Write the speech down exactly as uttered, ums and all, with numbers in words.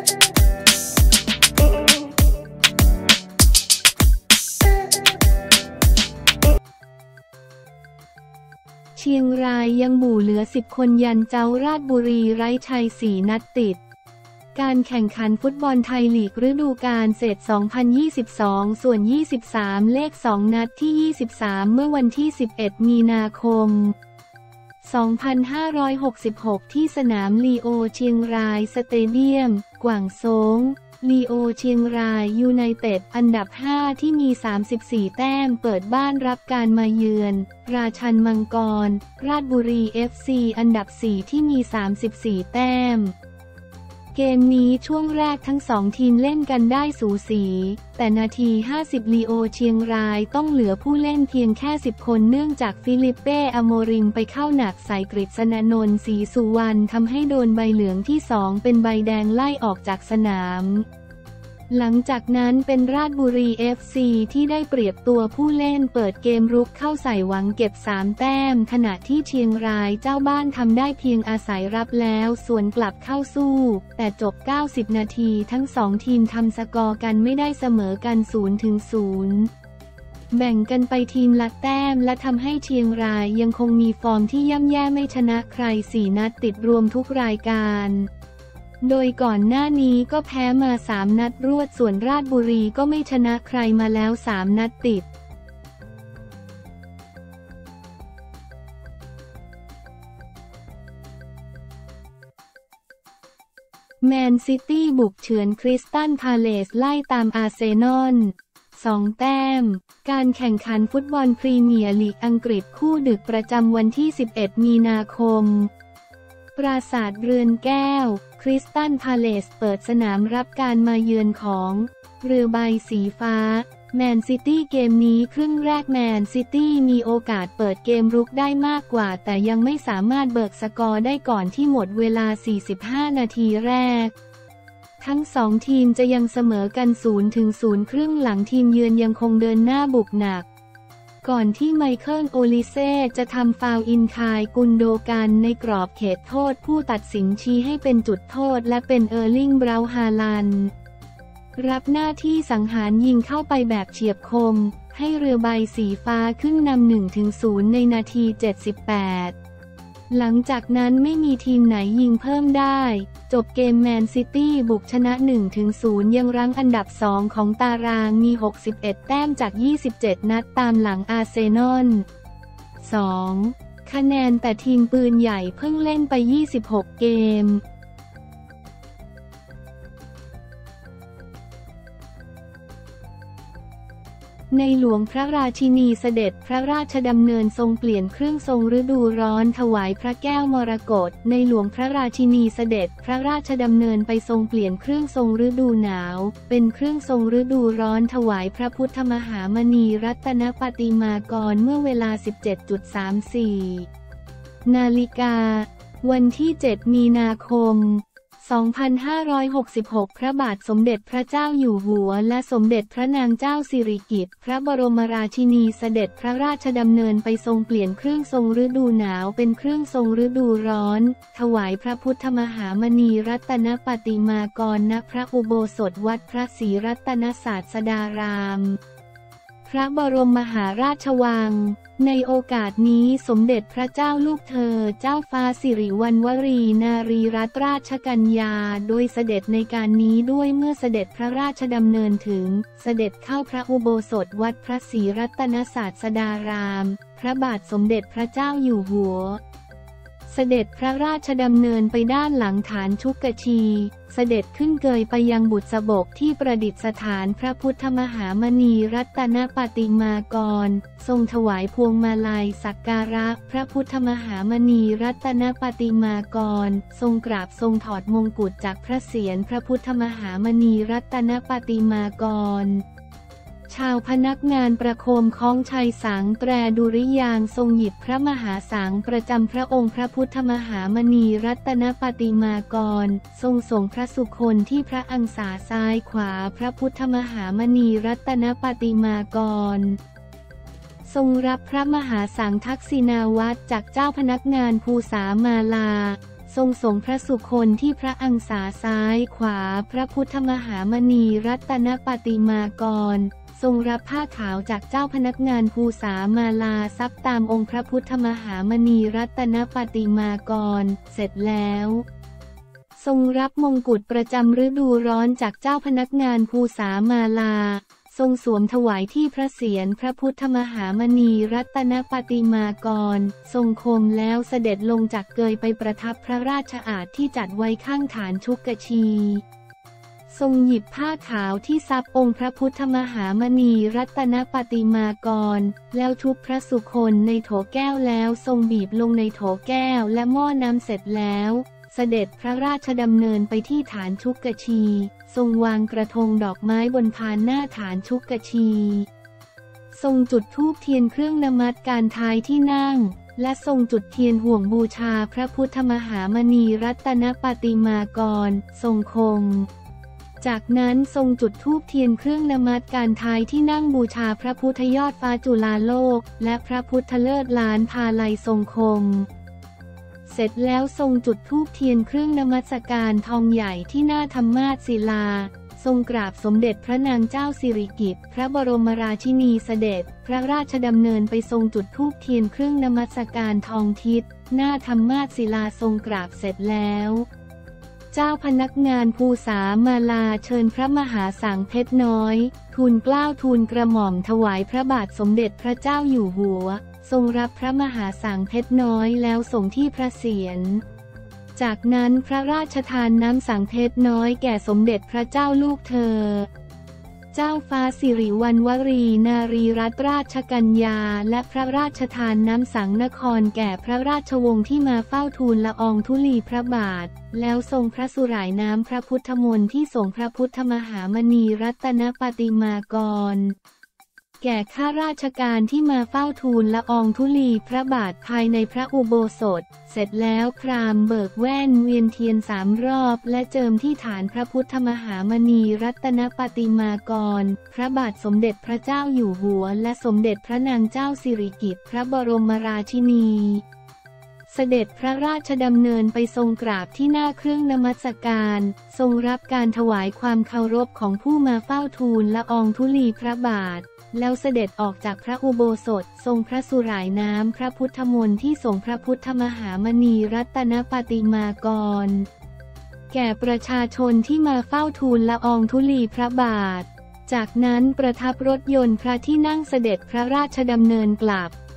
เชียงรายยังหมู่เหลือสิบคนยันเจ้าราชบุรีไร้ชัยสี่นัดติดการแข่งขันฟุตบอลไทยลีกฤดูกาลเศษสองพันยี่สิบสองส่วนยี่สิบสามเลขสองนัดที่ยี่สิบสามเมื่อวันที่สิบเอ็ดมีนาคมสองพันห้าร้อยหกสิบหกที่สนามลีโอเชียงรายสเตเดียมกวางโซงลีโอเชียงรายยูไนเต็ดอันดับห้าที่มีสามสิบสี่แต้มเปิดบ้านรับการมาเยือนราชัญมังกรราชบุรี เอฟ ซี อันดับสี่ที่มีสามสิบสี่แต้มเกมนี้ช่วงแรกทั้งสองทีมเล่นกันได้สูสีแต่นาทีห้าสิบลีโอเชียงรายต้องเหลือผู้เล่นเพียงแค่สิบคนเนื่องจากฟิลิปเป้อโมริมไปเข้าหนักใส่กฤษณนนท์ศรีสุวรรณทำให้โดนใบเหลืองที่สองเป็นใบแดงไล่ออกจากสนามหลังจากนั้นเป็นราชบุรี เอฟ ซี ที่ได้เปรียบตัวผู้เล่นเปิดเกมรุกเข้าใส่หวังเก็บสามแต้มขณะที่เชียงรายเจ้าบ้านทำได้เพียงอาศัยรับแล้วสวนกลับเข้าสู้แต่จบเก้าสิบนาทีทั้งสองทีมทำสกอร์กันไม่ได้เสมอกันศูนย์ถึงศูนย์แบ่งกันไปทีมละแต้มและทำให้เชียงรายยังคงมีฟอร์มที่ย่ำแย่ไม่ชนะใครสี่นัดติดรวมทุกรายการโดยก่อนหน้านี้ก็แพ้มาสามนัดรวดส่วนราชบุรีก็ไม่ชนะใครมาแล้วสามนัดติดแมนซิตี้บุกเฉือนคริสตัลพาเลซไล่ตามอาร์เซนอลสองแต้มการแข่งขันฟุตบอลพรีเมียร์ลีกอังกฤษคู่ดึกประจำวันที่สิบเอ็ดมีนาคมปราสาทเรือนแก้วคริสตัลพาเลซเปิดสนามรับการมาเยือนของเรือใบสีฟ้าแมนซิตี้เกมนี้ครึ่งแรกแมนซิตี้มีโอกาสเปิดเกมรุกได้มากกว่าแต่ยังไม่สามารถเบิกสกอร์ได้ก่อนที่หมดเวลาสี่สิบห้านาทีแรกทั้งสองทีมจะยังเสมอกันศูนย์ถึงศูนย์ครึ่งหลังทีมเยือนยังคงเดินหน้าบุกหนักก่อนที่ไมเคิลโอลิเซ่จะทำฟาวล์อินคายกุนโดกันในกรอบเขตโทษผู้ตัดสินชี้ให้เป็นจุดโทษและเป็นเออร์ลิง บราวน์ฮาลันด์รับหน้าที่สังหารยิงเข้าไปแบบเฉียบคมให้เรือใบสีฟ้าขึ้นนำ หนึ่งถึงศูนย์ ในนาทีเจ็ดสิบแปดหลังจากนั้นไม่มีทีมไหนยิงเพิ่มได้จบเกมแมนซิตี้บุกชนะ หนึ่งถึงศูนย์ ยังรั้งอันดับสองของตารางมีหกสิบเอ็ดแต้มจากยี่สิบเจ็ดนัดตามหลังอาร์เซนอลสองคะแนนแต่ทีมปืนใหญ่เพิ่งเล่นไปยี่สิบหกเกมในหลวงพระราชินีเสด็จพระราชดำเนินทรงเปลี่ยนเครื่องทรงฤดูร้อนถวายพระแก้วมรกตในหลวงพระราชินีเสด็จพระราชดำเนินไปทรงเปลี่ยนเครื่องทรงฤดูหนาวเป็นเครื่องทรงฤดูร้อนถวายพระพุทธมหามณีรัตนปฏิมากรเมื่อเวลา สิบเจ็ดสามสิบสี่ นาฬิกาวันที่เจ็ดมีนาคมสองพันห้าร้อยหกสิบหกพระบาทสมเด็จพระเจ้าอยู่หัวและสมเด็จพระนางเจ้าสิริกิติ์พระบรมราชินีเสด็จพระราชดำเนินไปทรงเปลี่ยนเครื่องทรงฤดูหนาวเป็นเครื่องทรงฤดูร้อนถวายพระพุทธมหามณีรัตนปฏิมากรณพระอุโบสถวัดพระศรีรัตนศาสดารามพระบรมมหาราชวังในโอกาสนี้สมเด็จพระเจ้าลูกเธอเจ้าฟ้าสิริวัณวรีนารีรัตนราชกัญญาโดยเสด็จในการนี้ด้วยเมื่อเสด็จพระราชดำเนินถึงเสด็จเข้าพระอุโบสถวัดพระศรีรัตนศาสดารามพระบาทสมเด็จพระเจ้าอยู่หัวเสด็จพระราชดำเนินไปด้านหลังฐานชุกชีเสด็จขึ้นเกยไปยังบุษบกที่ประดิษฐานพระพุทธมหามณีรัตนปฏิมากรทรงถวายพวงมาลัยสักการะพระพุทธมหามณีรัตนปฏิมากรทรงกราบทรงถอดมงกุฎจากพระเศียรพระพุทธมหามณีรัตนปฏิมากรชาวพนักงานประโคมคล้องชัยสังแตรดุริยางค์ทรงหยิบพระมหาสังประจำพระองค์พระพุทธมหามณีรัตนปฏิมากรทรงส่งพระสุคนที่พระอังสาซ้ายขวาพระพุทธมหามณีรัตนปฏิมากรทรงรับพระมหาสังทักษิณาวัตรจากเจ้าพนักงานภูษามาลาททรงสงพระสุคนที่พระอังสาซ้ายขวาพระพุทธมหามณีรัตนปฏิมากรทรงรับผ้าขาวจากเจ้าพนักงานภูษามาลาทรัพย์ตามองค์พระพุทธมหามณีรัตนปฏิมากรเสร็จแล้วทรงรับมงกุฎประจำฤดูร้อนจากเจ้าพนักงานภูษามาลาทรงสวมถวายที่พระเศียรพระพุทธมหามณีรัตนปฏิมากรทรงคมแล้วเสด็จลงจากเกยไปประทับพระราชอาณที่จัดไว้ข้างฐานชุกชีทรงหยิบผ้าขาวที่ซับองค์พระพุทธมหามณีรัตนปฏิมากรแล้วทุบพระสุคนในโถแก้วแล้วทรงบีบลงในโถแก้วและหม้อน้ำเสร็จแล้วเสด็จพระราชดำเนินไปที่ฐานชุกชีทรงวางกระทงดอกไม้บนพานหน้าฐานชุกชีทรงจุดธูปเทียนเครื่องนมัสการท้ายที่นั่งและทรงจุดเทียนห่วงบูชาพระพุทธมหามณีรัตนปฏิมากรทรงคมจากนั้นทรงจุดธูปเทียนเครื่องนมัสการท้ายที่นั่งบูชาพระพุทธยอดฟ้าจุฬาโลกและพระพุทธเลิศล้านพาลัยทรงคมเสร็จแล้วทรงจุดธูปเทียนเครื่องนมัสการทองใหญ่ที่หน้าธรรมาสศิลาทรงกราบสมเด็จพระนางเจ้าสิริกิติ์พระบรมราชินีเสด็จพระราชดำเนินไปทรงจุดธูปเทียนเครื่องนมัสการทองทิศหน้าธรรมาสศิลาทรงกราบเสร็จแล้วเจ้าพนักงานภูษามาลาเชิญพระมหาสังเพชรน้อยทูลเกล้าทูลกระหม่อมถวายพระบาทสมเด็จพระเจ้าอยู่หัวทรงรับพระมหาสังเพชรน้อยแล้วส่งที่พระเศียรจากนั้นพระราชทานน้ำสังเพชรน้อยแก่สมเด็จพระเจ้าลูกเธอเจ้าฟ้าสิริวัณวรีนารีรัตนราชกัญญาและพระราชทานน้ำสังนครแก่พระราชวงศ์ที่มาเฝ้าทูลละอองธุลีพระบาทแล้วทรงพระสุร่ายน้ำพระพุทธมนต์ที่สงพระพุทธมหามณีรัตนปฏิมากรแก่ข้าราชการที่มาเฝ้าทูลละอองธุลีพระบาทภายในพระอุโบสถเสร็จแล้วครามเบิกแว่นเวียนเทียนสามรอบและเจิมที่ฐานพระพุทธมหามณีรัตนปฏิมากรพระบาทสมเด็จพระเจ้าอยู่หัวและสมเด็จพระนางเจ้าสิริกิติ์พระบรมราชินีเสด็จพระราชดำเนินไปทรงกราบที่หน้าเครื่องนมัสการทรงรับการถวายความเคารพของผู้มาเฝ้าทูลละอองธุลีพระบาทแล้วเสด็จออกจากพระอุโบสถทรงพระสุร่ายน้ำพระพุทธมนต์ที่สงพระพุทธมหามณีรัตนปฏิมากรแก่ประชาชนที่มาเฝ้าทูลละอองธุลีพระบาทจากนั้นประทับรถยนต์พระที่นั่งเสด็จพระราชดำเนินกลับ